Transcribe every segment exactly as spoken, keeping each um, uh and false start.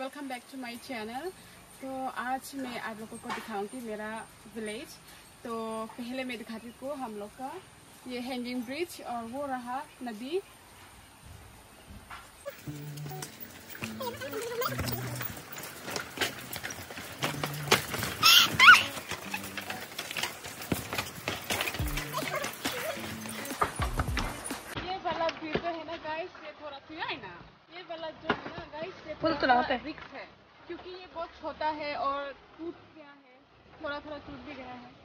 Welcome back to my channel. तो आज मैं आप लोगों को दिखाऊंगी मेरा विलेज। तो पहले मैं दिखाती को हम लोग का ये हैंगिंग ब्रिज और वो रहा नदी। ये वाला ब्रिज जो है ना गाइस, ये थोड़ा सा है ना, ये वाला जो है ना गाइस, ये थोड़ा सा रिस्क है क्योंकि ये बहुत छोटा है और टूट गया है, थोड़ा थोड़ा टूट भी गया है।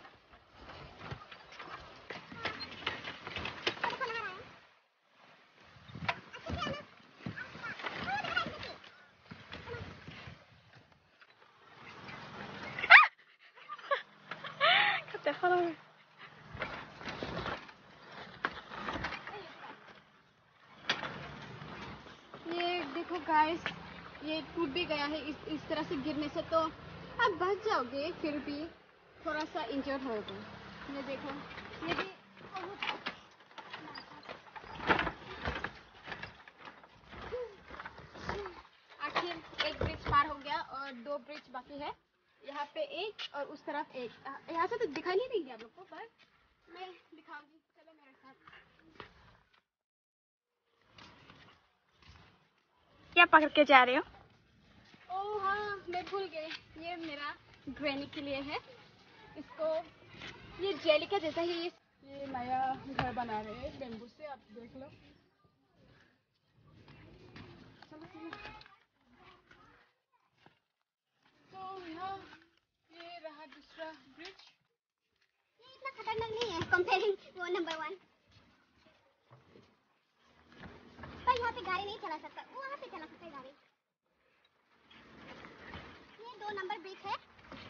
ये देखो गाइस, ये टूट भी गया है। इस इस तरह से गिरने से तो आप बच जाओगे, फिर भी थोड़ा सा इंजर्ड होगे। ये देखो, ये भी आखिर एक ब्रिज पार हो गया और दो ब्रिज बाकी है। यहाँ पे एक और उस तरफ एक। यहाँ से तो दिखाई नहीं देंगे आप लोग को, पर मैं दिखाऊंगी, चलो मेरे साथ। क्या पकड़ के जा रहे हो? ओह हाँ, मैं भूल गई, ये मेरा ग्रैनी के लिए है। इसको ये जेली का जैसा ही ये नया घर बना रहे हैं बेम्बू से, आप देख लो। तो यहाँ ये रहा दूसरा ब्रिज। ये इतना खतरनाक नहीं है कंपेयरिंग वो नंबर वन, पर यहाँ पे गाड़ी नहीं चला सकता, वो वहाँ पे चला सकता है गाड़ी। ये दो नंबर ब्रिज है।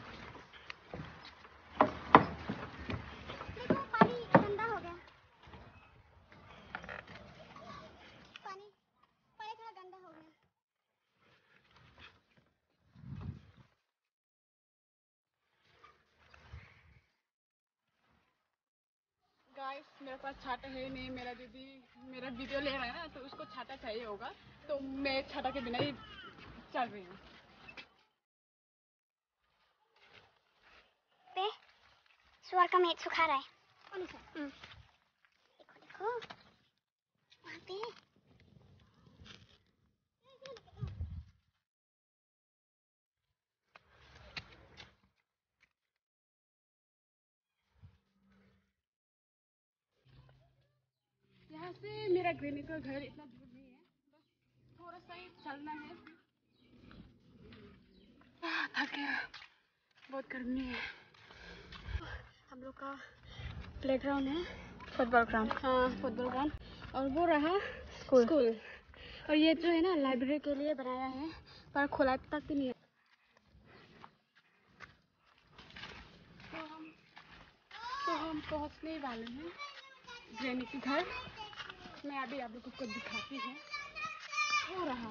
देखो पानी गंदा हो गया, पानी पानी थोड़ा गंदा हो गया। गाइस, मेरे पास छाता है नहीं। मेरा दीदी मेरा वीडियो ले रहा है ना, तो उसको छाता चाहिए होगा, तो मैं छाता के बिना ही चल रही हूँ। पे सुअर का मीट सुखा रहा है। कौन सा? देखो देखो वहाँ पे। यहाँ से मेरा ग्रैनी का घर इतना दूर नहीं है, बस थोड़ा सा ही चलना है। थक गया, बहुत गर्मी है। हम लोग का प्लेग्राउंड है, फुटबॉल ग्राउंड। हाँ फुटबॉल ग्राउंड, और वो रहा स्कूल। स्कूल। और ये जो है ना लाइब्रेरी के लिए बनाया है, पर खुला तक भी नहीं है। तो हम तो हम पहुँचने वाले हैं ग्रैनी के घर। मैं अभी आप लोगों को दिखाती हूँ। हो रहा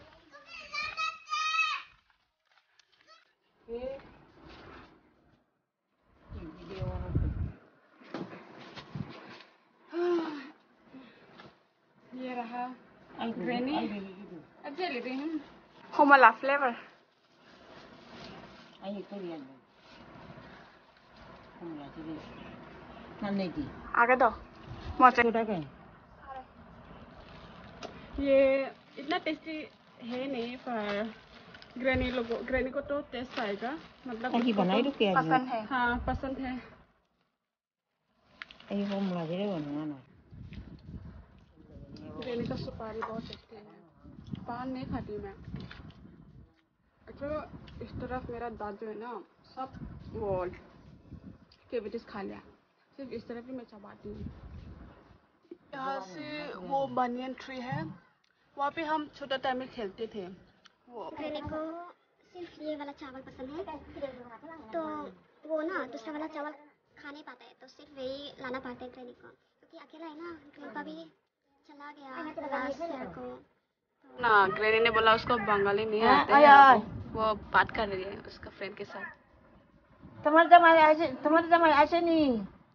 ये ये रहा ग्रैनी। अच्छा लेते हैं होमला फ्लेवर। आगे दो मजा। ये इतना टेस्टी है नहीं, पर ग्रैनी लोगों ग्रैनी को तो टेस्ट आएगा, मतलब उसको तो पसंद है। हाँ पसंद है। ग्रैनी का सुपारी बहुत टेस्टी है, पान नहीं खाती मैं। अच्छा, इस तरफ मेरा दादू है ना, सब वो कैविटीज खा लिया, सिर्फ इस तरफ ही मैं चबाती हूँ। यहाँ से वो बनियन ट्री है, वहाँ पे हम छोटा टाइम में खेलते थे। वो ग्रैनी को सिर्फ ये वाला चावल पसंद है, तो वो ना दूसरा वाला चावल खा नहीं पाता है, तो सिर्फ वही लाना पड़ता है ग्रैनी को, क्योंकि अकेला है ना। ग्रैंडपा भी चला गया लास्ट ईयर को। ना ग्रैनी ने बोला उसको बंगाली नहीं आते हैं, वो बात कर रही है उसका फ्रेंड के साथ। तुम्हारे जमाने ऐसे तुम्हारे जमाने ऐसे नहीं।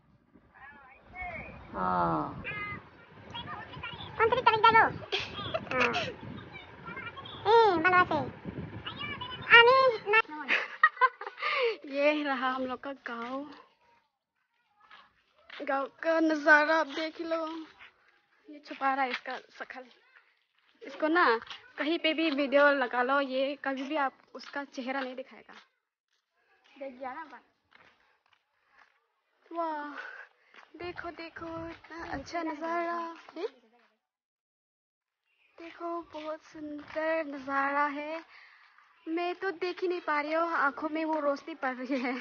हाँ कौन सी करेक्ट डालो? हाँ ए बनवासे ये रहा हम लोग का गांव। गांव का नज़ारा आप देख लो। ये छुपा रहा है इसका शकल। इसको ना कहीं पे भी वीडियो लगा लो, ये कभी भी आप उसका चेहरा नहीं दिखाएगा। देख गया ना बात। वाह, देखो देखो इतना अच्छा नज़ारा है। देखो बहुत सुंदर नज़ारा है। मैं तो देख ही नहीं पा रही हूँ, आंखों में वो रोशनी पड़ रही है।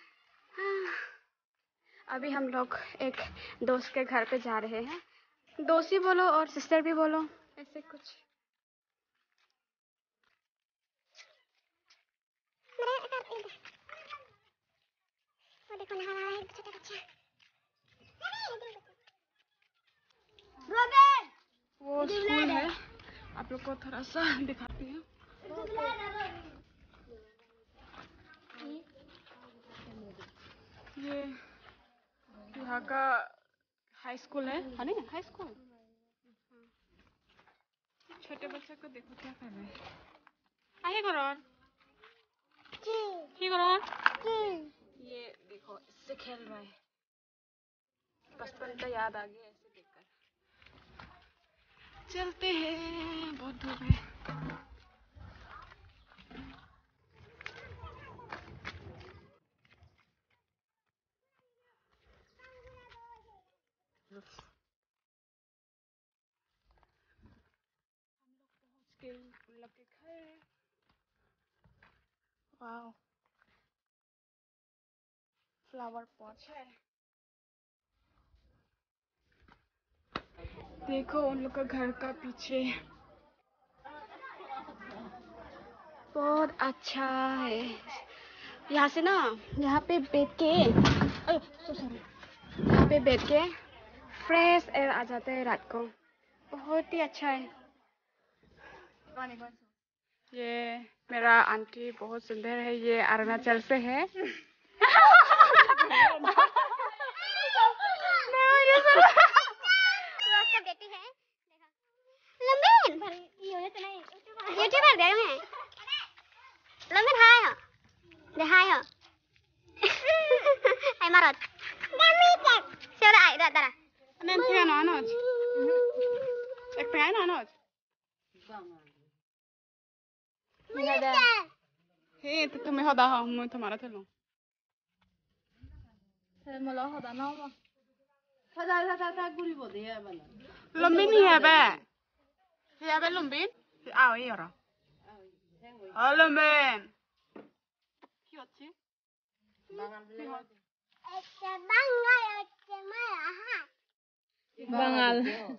अभी हम लोग एक दोस्त के घर पे जा रहे हैं। दोस्त ही बोलो और सिस्टर भी बोलो, ऐसे कुछ। वो स्कूल है, आप लोग को थोड़ा सा दिखाती हूँ। ये यहाँ का हाई स्कूल है, हाँ नहीं हाई स्कूल। छोटे बच्चे को देखो क्या कर रहे हैं। आगे करो ठीक करो। ये देखो इससे खेल रहा है। बचपन का याद आ गया ऐसे देखकर। चलते हैं, बहुत धूप है। हम लोग के घर। वाओ, फ्लावर पॉट है। देखो उन लोग का घर का पीछे बहुत अच्छा है। यहाँ से ना, यहाँ पे बैठ के, यहाँ पे बैठ के फ्रेश एयर आ जाता है रात को। बहुत ही अच्छा है। ये मेरा आंटी बहुत सुंदर है। ये अरुणाचल से है। बेटी है। लंबन यूट्यूबर गए हैं। लंबन हाय हो, दे हाय हो। Ay marot. Siapa ay dah dah. Nanti kan anak. Ek pengen anak. Iya dah. Hei, itu tuh meh dah ham, mau तुम्हारा थे लो. फिर मला होता ना वो था था था था गुरी बोले है बना लंबी नहीं है बे. है बे लंबी? आओ ये रहा. आओ लंबी. क्यों अच्छी? Bangal, cemara. Bangal.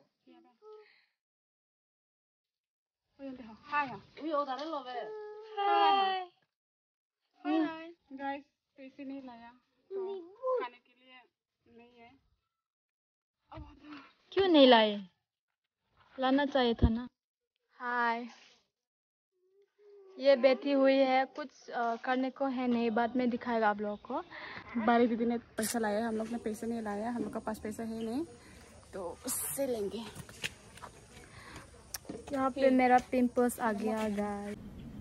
Hi. Ui udah ada loh be. Hi. Hi. Guys, पैसे नहीं लाया तो खाने के लिए नहीं है। क्यों नहीं लाए? लाना चाहिए था ना। हाय। ये बैठी हुई है, कुछ आ, करने को है नहीं, बाद में दिखाएगा आप लोगों को। बारी दीदी ने पैसा लाया, हम लोग ने पैसे नहीं लाया। हम लोग का पास पैसा है नहीं तो उससे लेंगे। यहाँ पे मेरा पिंपल्स आ गया गाइस।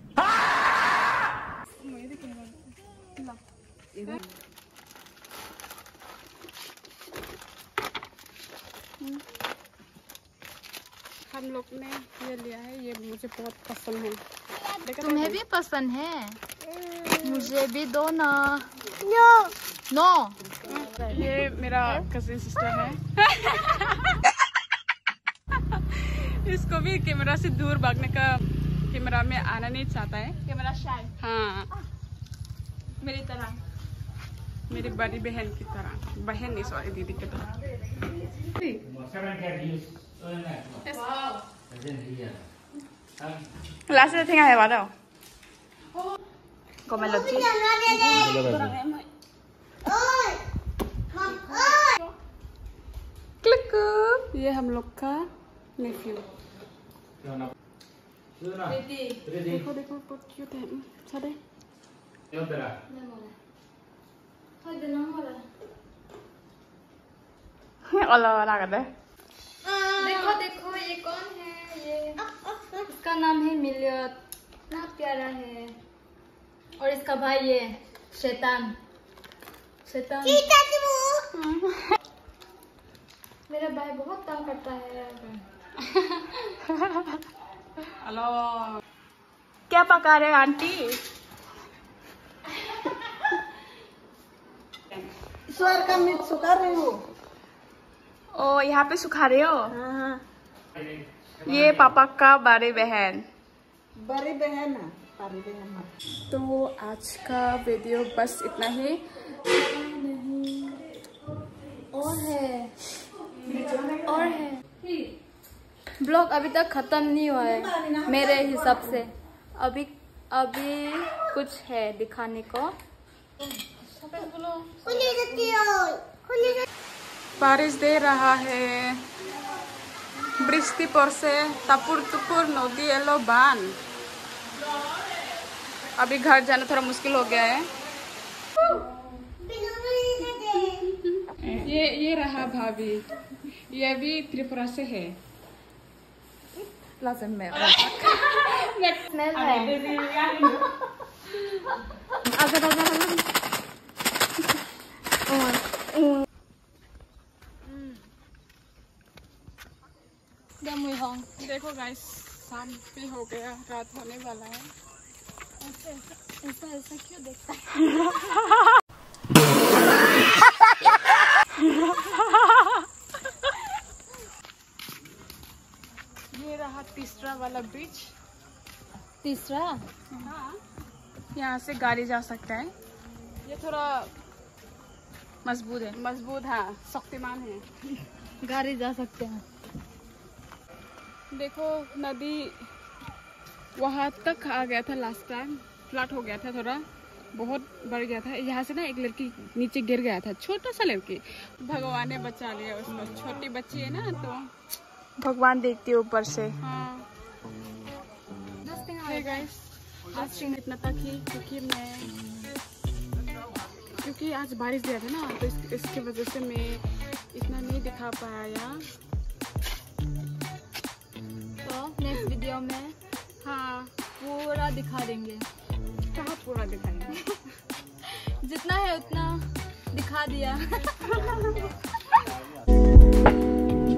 हम लोग ने ये लिया है, ये मुझे बहुत पसंद है। तुम्हें भी पसंद है? मुझे भी दो ना। No. नो। ये मेरा कजिन सिस्टर है। इसको भी कैमरा से दूर भागने का, कैमरा में आना नहीं चाहता है। Camera shy. हाँ, मेरी तरह, मेरी बड़ी बहन की तरह। बहन नहीं, सॉरी, दीदी की तरह। लास्ट से थिंगा है वाला को मैं लच्छी क्लिक। ये हम लोग का नेफ्यू। देखो देखो बहुत क्यूट है। सादे अल्लाह लगा दे। देखो देखो ये कौन है? ये इसका नाम है मिलियत, इतना प्यारा है। और इसका भाई ये शैतान शैतान मेरा भाई बहुत तंग करता है यहाँ पे। हेलो, क्या पका रहे आंटी? ईश्वर का मीट सुखा रही हूँ। ओ, यहाँ पे सुखा रहे हो? हाँ, ये पापा का बड़ी बहन। बड़ी बहन है, बड़ी बहन। तो आज का वीडियो बस इतना ही। और है और है ब्लॉग अभी तक खत्म नहीं हुआ है मेरे हिसाब से। अभी अभी कुछ है दिखाने को। बारिश दे रहा है, बृष्टि पर से तपुर तुपुर नदी एलो बान। अभी घर जाना थोड़ा मुश्किल हो गया है। ये ये रहा भाभी, ये भी त्रिपुरा से है। स्मेल है। अगर अगर देखो गाइस, शाम भी हो गया, रात होने वाला है। ऐसा ऐसा ऐसा क्यों देखता है? ये रहा तीसरा वाला ब्रिज। तीसरा हाँ, यहाँ से गाड़ी जा सकता है। ये थोड़ा मजबूत है, मजबूत हाँ, शक्तिमान है। गाड़ी जा सकते हैं। देखो नदी वहाँ तक आ गया था, लास्ट टाइम फ्लड हो गया था, थोड़ा बहुत बढ़ गया था। यहाँ से ना एक लड़की नीचे गिर गया था, छोटा सा लड़की। भगवान ने बचा लिया उसको, छोटी बच्ची है ना, तो भगवान देखती है ऊपर से। हाँ गाइस, आज इतना तक ही, क्योंकि मैं क्योंकि आज बारिश दिया था ना, तो इस, इसकी वजह से मैं इतना नहीं दिखा पाया। तो नेक्स्ट वीडियो में हाँ पूरा दिखा देंगे। कहाँ पूरा दिखाएंगे? जितना है उतना दिखा दिया।